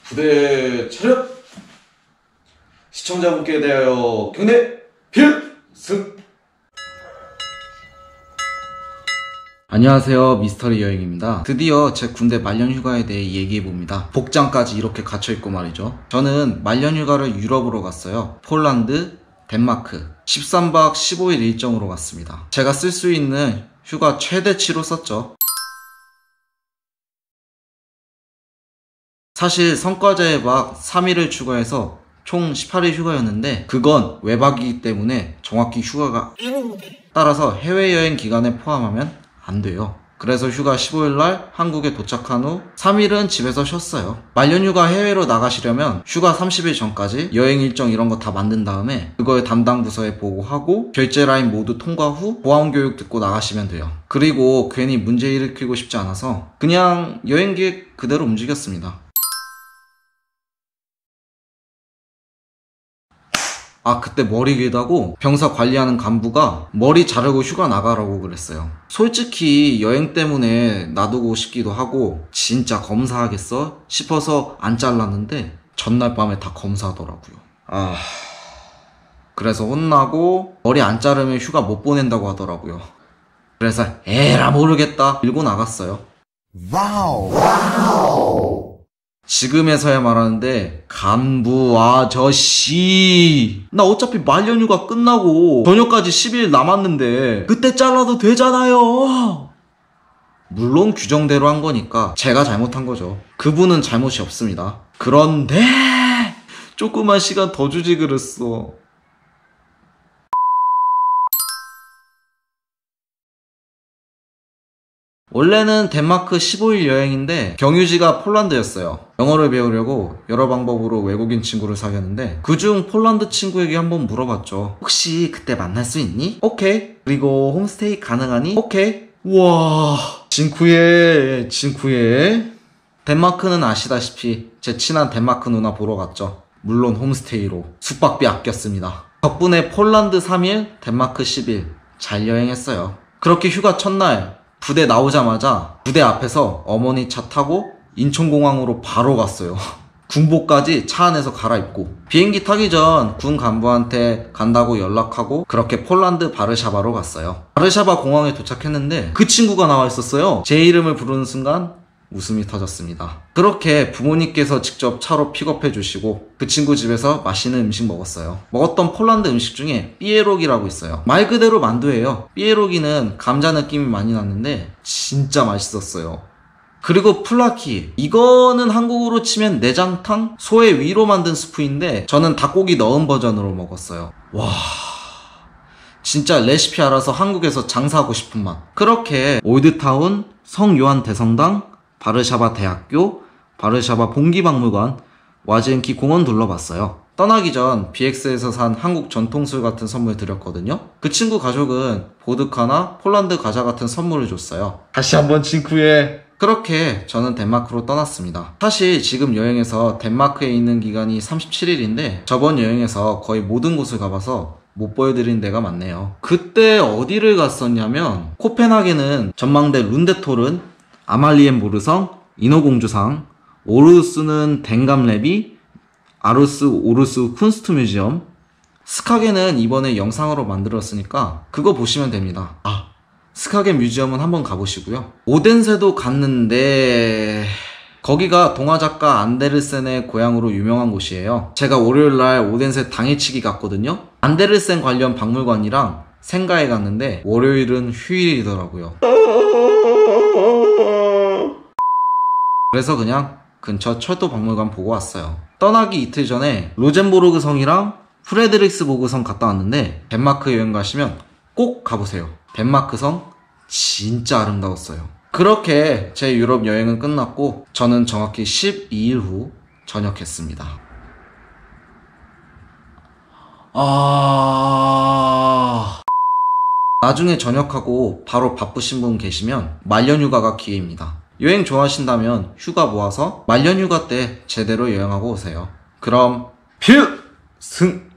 부대 차렷! 시청자분께 대하여 경례 필승! 안녕하세요, 미스터리 여행입니다. 드디어 제 군대 말년휴가에 대해 얘기해봅니다. 복장까지 이렇게 갇혀있고 말이죠. 저는 말년휴가를 유럽으로 갔어요. 폴란드, 덴마크 13박 15일 일정으로 갔습니다. 제가 쓸 수 있는 휴가 최대치로 썼죠. 사실 성과제 외박 3일을 추가해서 총 18일 휴가였는데 그건 외박이기 때문에 정확히 휴가가 따라서 해외여행 기간에 포함하면 안 돼요. 그래서 휴가 15일날 한국에 도착한 후 3일은 집에서 쉬었어요. 말년휴가 해외로 나가시려면 휴가 30일 전까지 여행 일정 이런 거 다 만든 다음에 그거에 담당 부서에 보고하고 결제 라인 모두 통과 후 보안교육 듣고 나가시면 돼요. 그리고 괜히 문제 일으키고 싶지 않아서 그냥 여행 계획 그대로 움직였습니다. 그때 머리 길다고 병사 관리하는 간부가 머리 자르고 휴가 나가라고 그랬어요. 솔직히 여행 때문에 놔두고 싶기도 하고 진짜 검사하겠어? 싶어서 안 잘랐는데 전날 밤에 다 검사하더라고요. 그래서 혼나고 머리 안 자르면 휴가 못 보낸다고 하더라고요. 그래서 에라 모르겠다 밀고 나갔어요. 와우. 지금에서야 말하는데 간부 아저씨, 나 어차피 말년휴가 끝나고 저녁까지 10일 남았는데 그때 잘라도 되잖아요. 물론 규정대로 한 거니까 제가 잘못한 거죠. 그분은 잘못이 없습니다. 그런데 조그만 시간 더 주지 그랬어. 원래는 덴마크 15일 여행인데 경유지가 폴란드였어요. 영어를 배우려고 여러 방법으로 외국인 친구를 사귀었는데 그중 폴란드 친구에게 한번 물어봤죠. 혹시 그때 만날 수 있니? 오케이. 그리고 홈스테이 가능하니? 오케이. 우와, 진쿠예. 덴마크는 아시다시피 제 친한 덴마크 누나 보러 갔죠. 물론 홈스테이로 숙박비 아꼈습니다. 덕분에 폴란드 3일, 덴마크 10일 잘 여행했어요. 그렇게 휴가 첫날 부대 나오자마자 부대 앞에서 어머니 차 타고 인천공항으로 바로 갔어요. 군복까지 차 안에서 갈아입고 비행기 타기 전 군 간부한테 간다고 연락하고 그렇게 폴란드 바르샤바로 갔어요. 바르샤바 공항에 도착했는데 그 친구가 나와 있었어요. 제 이름을 부르는 순간 웃음이 터졌습니다. 그렇게 부모님께서 직접 차로 픽업해 주시고 그 친구 집에서 맛있는 음식 먹었어요. 먹었던 폴란드 음식 중에 삐에로기라고 있어요. 말 그대로 만두예요. 삐에로기는 감자 느낌이 많이 났는데 진짜 맛있었어요. 그리고 플라키, 이거는 한국으로 치면 내장탕? 소의 위로 만든 스프인데 저는 닭고기 넣은 버전으로 먹었어요. 와, 진짜 레시피 알아서 한국에서 장사하고 싶은 맛. 그렇게 올드타운, 성요한 대성당, 바르샤바 대학교, 바르샤바 봉기박물관, 와지엔키 공원 둘러봤어요. 떠나기 전 BX에서 산 한국 전통술 같은 선물 드렸거든요. 그 친구 가족은 보드카나 폴란드 과자 같은 선물을 줬어요. 다시 한번 친구해. 그렇게 저는 덴마크로 떠났습니다. 사실 지금 여행에서 덴마크에 있는 기간이 37일인데 저번 여행에서 거의 모든 곳을 가봐서 못 보여드린 데가 많네요. 그때 어디를 갔었냐면 코펜하겐은 전망대 룬데토른, 아말리엔보르성, 인어공주상, 오르스는 댕감레비, 아루스 오르스 쿤스트 뮤지엄, 스카겐은 이번에 영상으로 만들었으니까 그거 보시면 됩니다. 스카겐 뮤지엄은 한번 가보시고요. 오덴세도 갔는데 거기가 동화작가 안데르센의 고향으로 유명한 곳이에요. 제가 월요일날 오덴세 당일치기 갔거든요. 안데르센 관련 박물관이랑 생가에 갔는데 월요일은 휴일이더라고요. 그래서 그냥 근처 철도 박물관 보고 왔어요. 떠나기 이틀 전에 로젠보르그 성이랑 프레드릭스보그 성 갔다 왔는데 덴마크 여행 가시면 꼭 가보세요. 덴마크 성 진짜 아름다웠어요. 그렇게 제 유럽 여행은 끝났고 저는 정확히 12일 후 전역했습니다. 나중에 전역하고 바로 바쁘신 분 계시면 말년휴가가 기회입니다. 여행 좋아하신다면 휴가 모아서 말년휴가 때 제대로 여행하고 오세요. 그럼 필승!